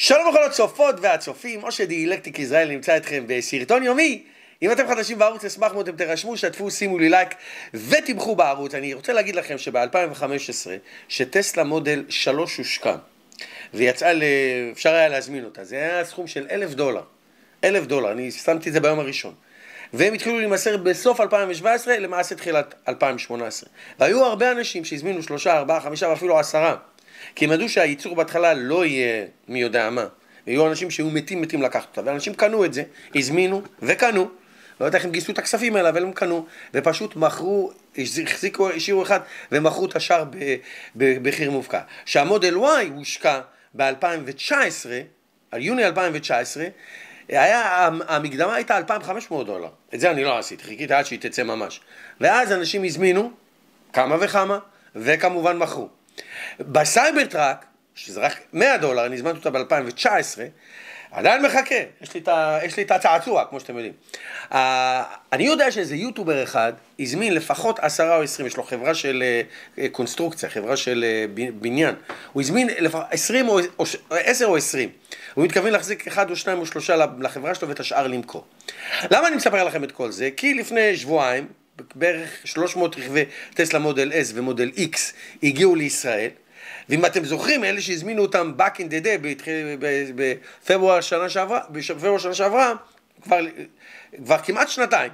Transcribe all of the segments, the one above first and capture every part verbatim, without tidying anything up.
שלום לכל הצופות והצופים, אושר דיאלקטיק ישראל נמצא אתכם בסרטון יומי. אם אתם חדשים בערוץ, אשמח מאוד אם תרשמו, שתפו, שימו לי לייק ותמכו בערוץ. אני רוצה להגיד לכם שב-אלפיים וחמש עשרה, שטסלה מודל שלוש הושקע, ויצאה, אפשר היה להזמין אותה, זה היה סכום של אלף דולר. אלף דולר, אני שמתי את זה ביום הראשון. והם התחילו להימסר בסוף אלפיים שבע עשרה, למעשה תחילת אלפיים שמונה עשרה. והיו הרבה אנשים שהזמינו שלושה, ארבעה, חמישה ואפילו עשרה. כי הם ידעו שהייצור בהתחלה לא יהיה מי יודע מה. ויהיו אנשים שהיו מתים מתים לקחת אותה. ואנשים קנו את זה, הזמינו וקנו. לא יודע איך הם גייסו את הכספים האלה, אבל הם קנו. ופשוט מכרו, החזיקו, השאירו אחד, ומכרו את השאר בחיר מופקע. שהמודל Y הושקע ב-אלפיים תשע עשרה, על יוני אלפיים תשע עשרה, היה, המקדמה הייתה אלפיים וחמש מאות דולר. את זה אני לא עשיתי, חיכיתי עד שהיא תצא ממש. ואז אנשים הזמינו כמה וכמה, וכמובן מכרו. בסייבר טראק, שזה רק מאה דולר, אני הזמנתי אותה ב-אלפיים תשע עשרה, עדיין מחכה, יש לי, את ה, יש לי את הצעצוע, כמו שאתם יודעים. Uh, אני יודע שאיזה יוטובר אחד הזמין לפחות עשרה או עשרים, יש לו חברה של uh, קונסטרוקציה, חברה של uh, בניין. הוא הזמין עשרים או, או עשר או עשרים. הוא מתכוון להחזיק אחד או שניים או שלושה לחברה שלו ואת השאר למכור. למה אני מספר לכם את כל זה? כי לפני שבועיים, בערך שלוש מאות רכבי טסלה מודל S ומודל X הגיעו לישראל, ואם אתם זוכרים, אלה שהזמינו אותם back in the day, בפברואר שנה שעברה, בפברואר שנה שעברה, כבר, כבר כמעט שנתיים,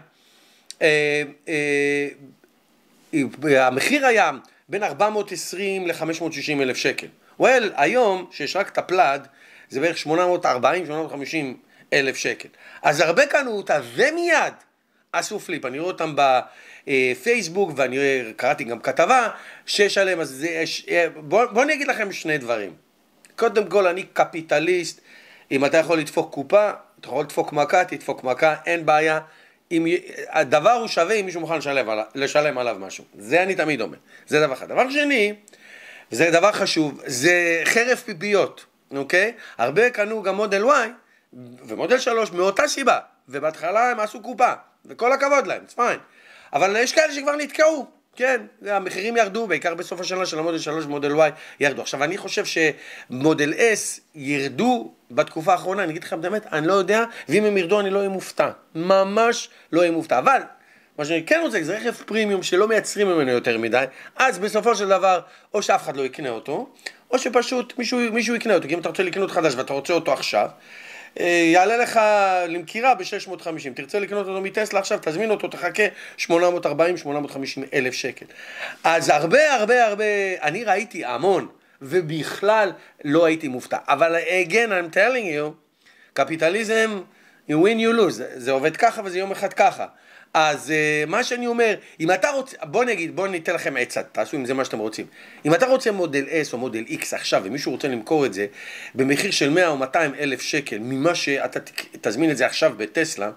המחיר היה בין ארבע מאות ועשרים ל-חמש מאות ושישים אלף שקל. well, היום, שיש רק את הפלאד, זה בערך שמונה מאות וארבעים שמונה מאות וחמישים אלף שקל. אז הרבה קנו אותה, ומיד עשו פליפ. אני רואה אותם בפייסבוק, ואני קראתי גם כתבה שיש עליהם. אז זה, בוא, בוא אני אגיד לכם שני דברים. קודם כל, אני קפיטליסט. אם אתה יכול לדפוק קופה, אתה יכול לדפוק מכה, תדפוק מכה, אין בעיה. אם, הדבר הוא שווה אם מישהו מוכן לשלם, לשלם עליו משהו. זה אני תמיד אומר. זה דבר אחד. דבר שני, וזה דבר חשוב, זה חרב פיפיות. אוקיי? הרבה קנו גם מודל Y ומודל שלוש מאותה סיבה. ובהתחלה הם עשו קופה. וכל הכבוד להם, it's fine. אבל יש כאלה שכבר נתקעו, כן, המחירים ירדו, בעיקר בסוף השנה של המודל שלוש ומודל Y ירדו. עכשיו, אני חושב שמודל S ירדו בתקופה האחרונה, אני אגיד לכם באמת, אני לא יודע, ואם הם ירדו אני לא אהיה מופתע, ממש לא אהיה מופתע, אבל מה שאני כן רוצה, זה רכב פרימיום שלא מייצרים ממנו יותר מדי, אז בסופו של דבר, או שאף אחד לא יקנה אותו, או שפשוט מישהו, מישהו יקנה אותו, כי אם אתה רוצה לקנות חדש ואתה רוצה אותו עכשיו, יעלה לך למכירה ב-שש מאות וחמישים, תרצה לקנות אותו מטסלה עכשיו, תזמין אותו, תחכה שמונה מאות וארבעים שמונה מאות וחמישים אלף שקל. אז הרבה הרבה הרבה, אני ראיתי המון, ובכלל לא הייתי מופתע. אבל again, I'm telling you, קפיטליזם, you win you lose, זה, זה עובד ככה וזה יום אחד ככה. אז uh, מה שאני אומר, אם אתה רוצה, בוא נגיד, בוא ניתן לכם עצה, תעשו עם זה מה שאתם רוצים. אם אתה רוצה מודל S או מודל X עכשיו, ומישהו רוצה למכור את זה במחיר של מאה או מאתיים אלף שקל, ממה שאתה תזמין את זה עכשיו בטסלה,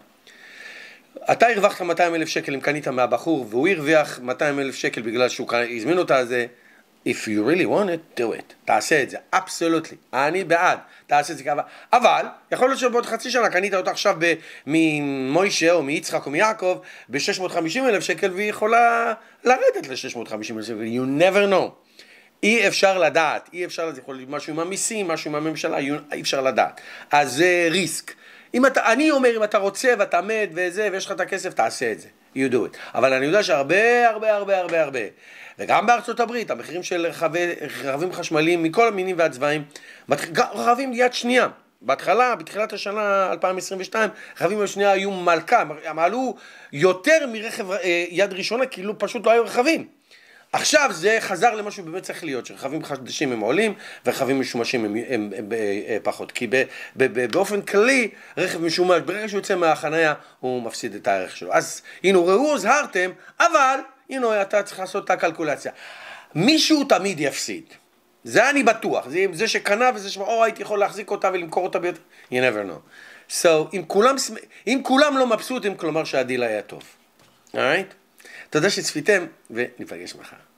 אתה הרווחת מאתיים אלף שקל אם קנית מהבחור, והוא הרוויח מאתיים אלף שקל בגלל שהוא הזמין אותה, אז if you really want it, do it. תעשה את זה, absolutely. אני בעד, תעשה את זה ככה. אבל, יכול להיות שבעוד חצי שנה קנית אותה עכשיו ממוישה או מיצחק או מיעקב ב-שש מאות וחמישים אלף שקל, והיא יכולה לרדת ל-שש מאות וחמישים אלף שקל. You never know. אי אפשר לדעת, אי אפשר לדעת, יכול להיות משהו עם המיסים, משהו עם הממשלה, אי אפשר לדעת. אז זה ריסק. אם אתה, אני אומר, אם אתה רוצה ואתה עמד וזה, ויש לך את הכסף, תעשה את זה. You do it. אבל אני יודע שהרבה, הרבה, הרבה, הרבה, הרבה, וגם בארצות הברית, המחירים של רכבי, רכבים חשמליים מכל המינים והצבעים, רכבים יד שנייה. בהתחלה, בתחילת השנה אלפיים עשרים ושתיים, רכבים יד שנייה היו מלכה, הם עלו יותר מרכב יד ראשונה, כאילו פשוט לא היו רכבים. עכשיו זה חזר למה שהוא באמת צריך להיות, שרכבים חדשים הם עולים, ורכבים משומשים הם, הם, הם, הם פחות. כי ב, ב, ב, באופן כללי, רכב משומש, ברגע שהוא יוצא מהחניה, הוא מפסיד את הערך שלו. אז הנה, ראו, זהרתם, אבל הנה, אתה צריך לעשות את הקלקולציה. מישהו תמיד יפסיד. זה אני בטוח. זה, זה שקנה וזה שאו, הייתי יכול להחזיק אותה ולמכור אותה ביותר. You never know. So, אם כולם, אם כולם לא מבסוטים, כלומר שהדיל היה טוב. Alright? תודה שצפיתם, וניפגש מחר.